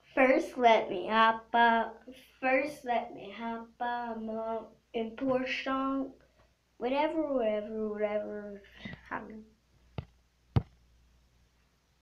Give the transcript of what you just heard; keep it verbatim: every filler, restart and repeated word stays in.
First, let me hop up. First, let me hop up in Porshon. Whatever, whatever, whatever.